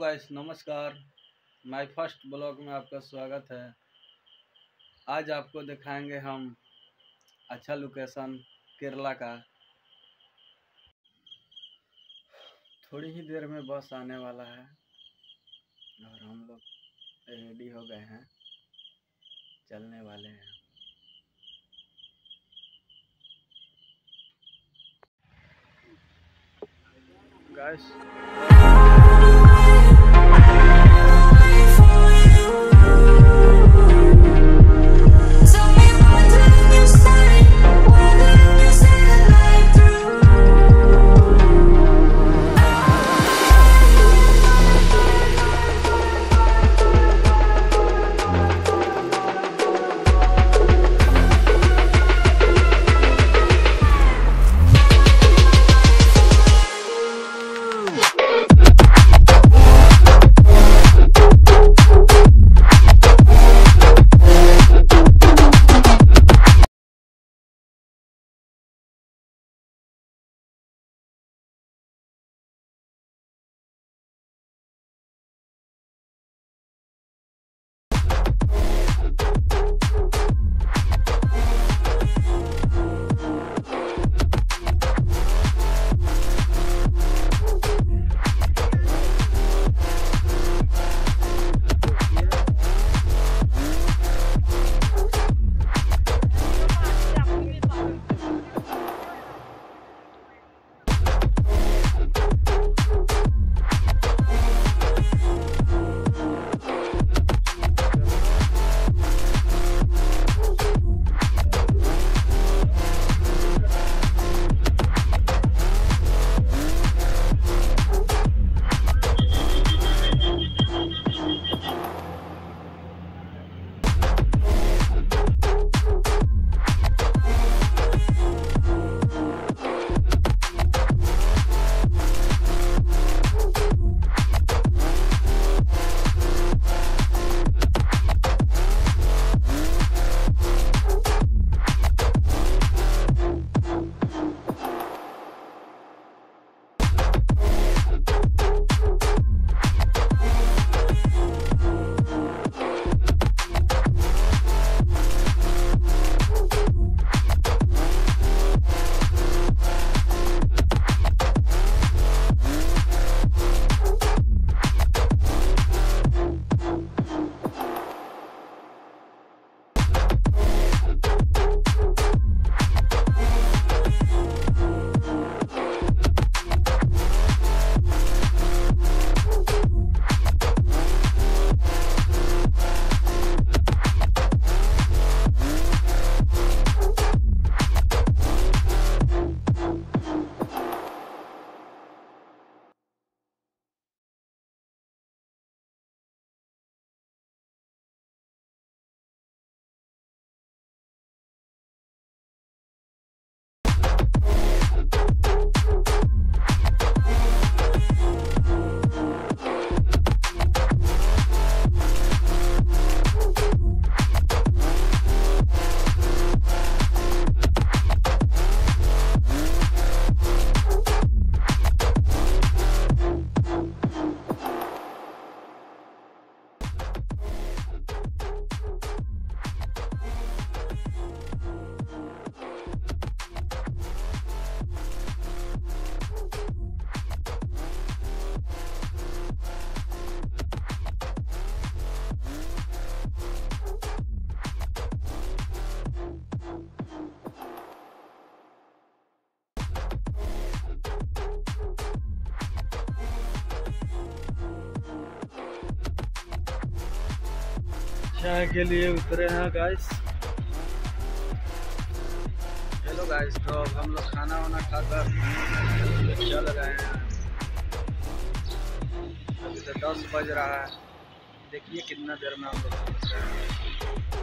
Guys, नमस्कार। My first blog में आपका स्वागत है। आज आपको दिखाएंगे हम अच्छा लोकेशन केरला का। थोड़ी ही देर में बस आने वाला है और हम लोग रेडी हो गए हैं, चलने वाले हैं। गाइस चाय के लिए उतरे हैं गाइस। हेलो गाइस, तो अब हम लोग खाना वाना खाकर चल गए हैं। अभी तो 10 बज रहा है। देखिए कितना देर में हम लोग पहुंच रहे हैं।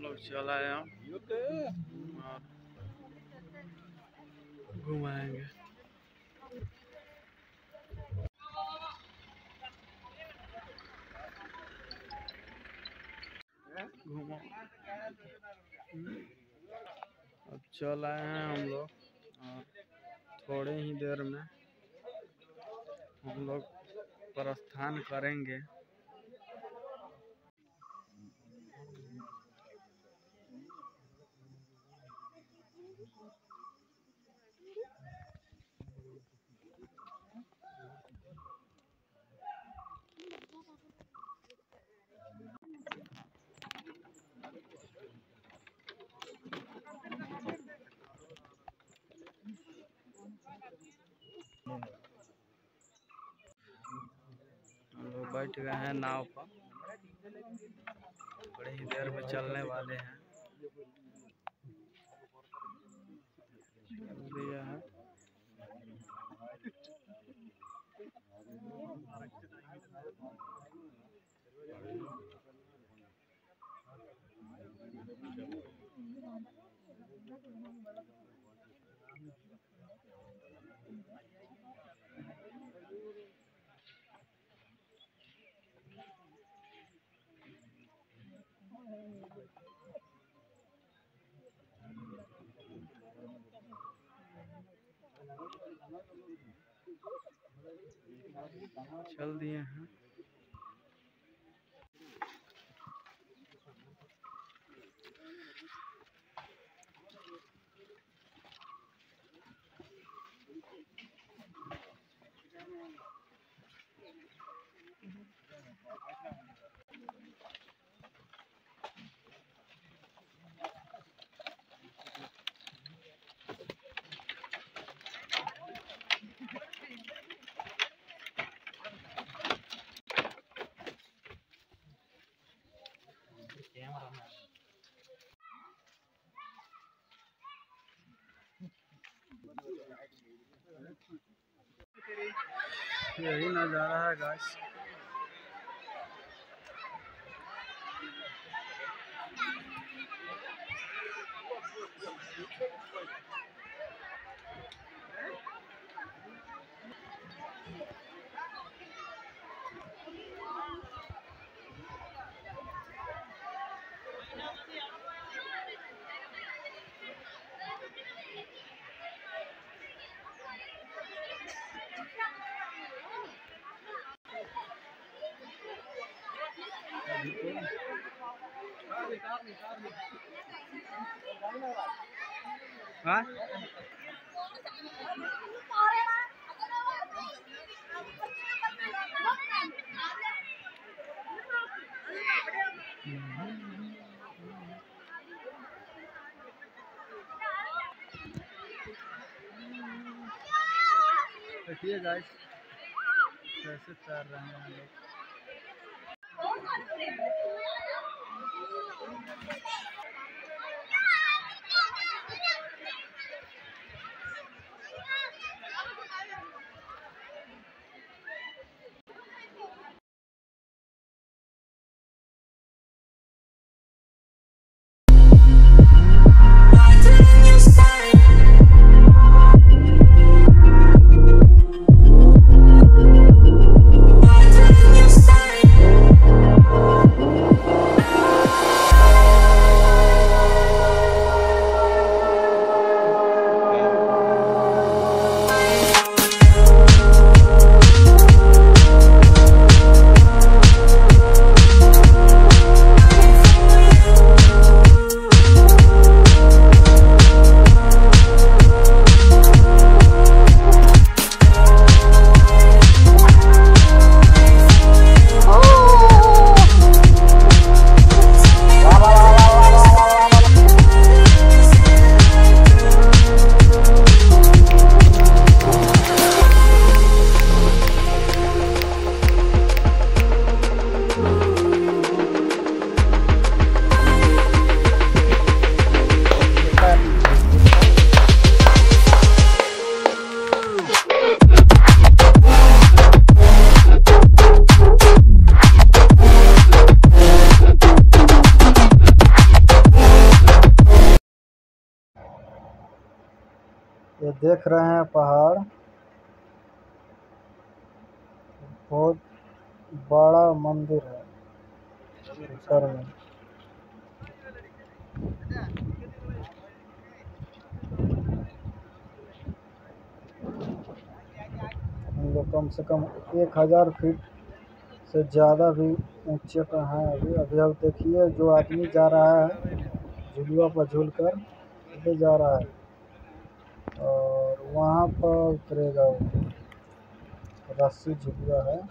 लोग चल आए हम और घुमाएंगे। घूमो। अब चल आए हैं हम लोग और थोड़े ही देर में हम लोग प्रस्थान करेंगे। हम लोग बैठ गए हैं नाव पर, बड़ी ही देर में चलने वाले हैं। चल दिया है। चल दिए हैं। यही नज़ारा है गाइस। हाँ? देखिए गाइस कैसे तैर रहे हैं हम लोग। देख रहे हैं पहाड़, बहुत बड़ा मंदिर है ऊपर में। हम लोग कम से कम 1000 फीट से ज़्यादा भी ऊंचे पर हैं अभी। अब देखिए जो आदमी जा रहा है झुलुआ पर झूल कर ले जा रहा है और वहाँ पर उतरेगा वो, रस्सी झुलुआ है।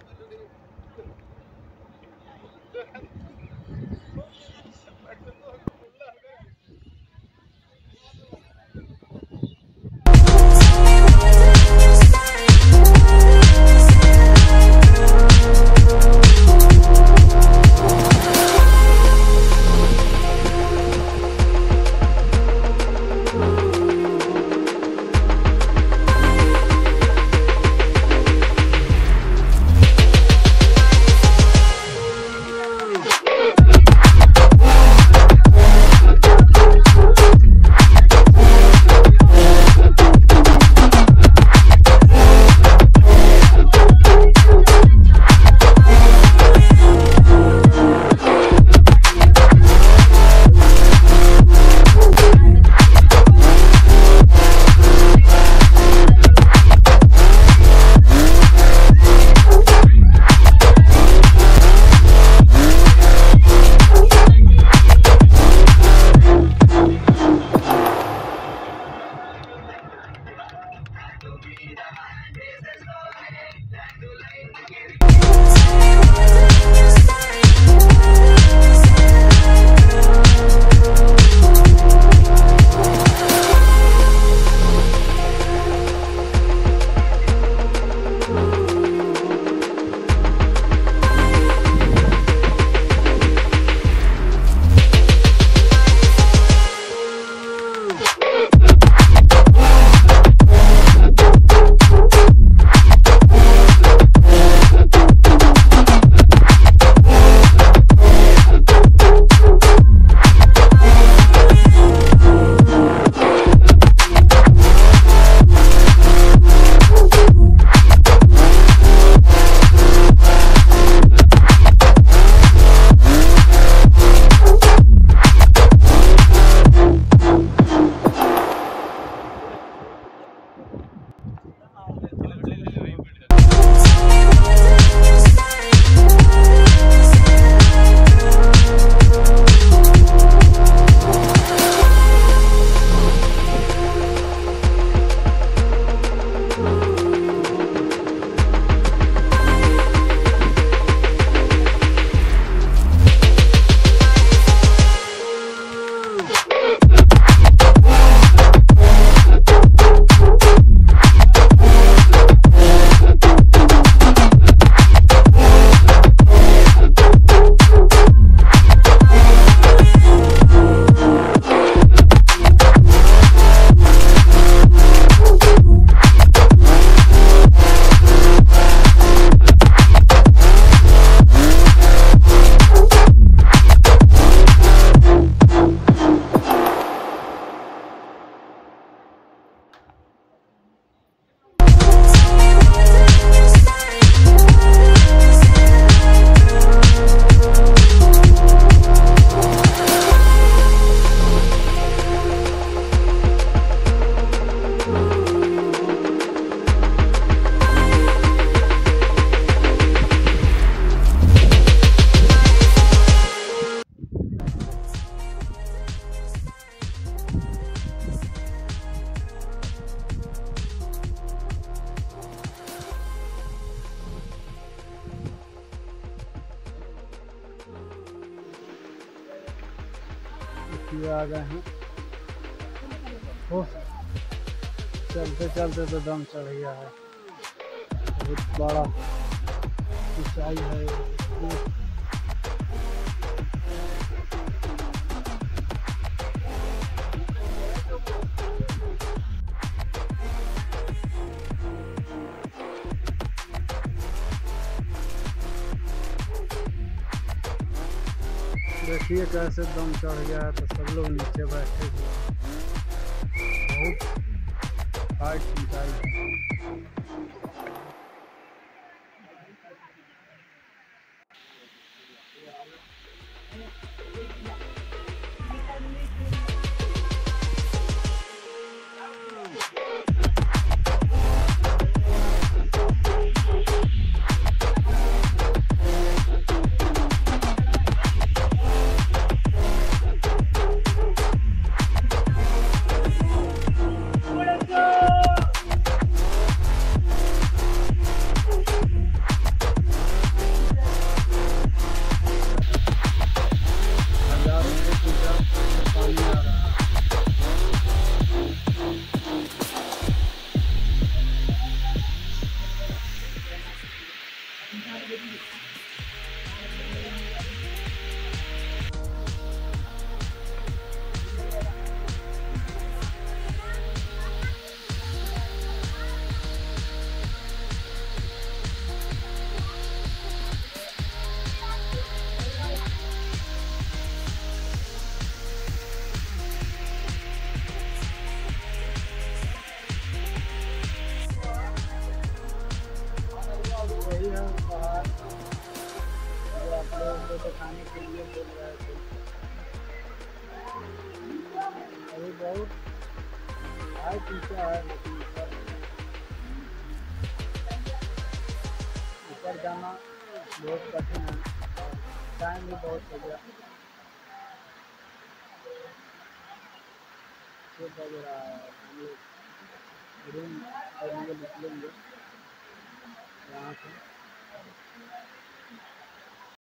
ये आ गए हैं। चलते चलते तो दम चढ़ गया है, बहुत बड़ा ऊंचाई है ये। देखिए कैसे दम चढ़ गया है, तो सब लोग नीचे बैठे हुए हैं। बहुत हाइट ऊंचाई। हजारों फीट ऊंचा पानी आ रहा है। यही है पहाड़ जो आप लोगों को दिखाने के लिए बोल रहे थे। अभी बहुत हाइट ऊंचा है, लेकिन ऊपर जाना बहुत कठिन है और टाइम भी बहुत हो गया। 6 बज रहा है, हम लोग रूम के लिए निकलेंगे।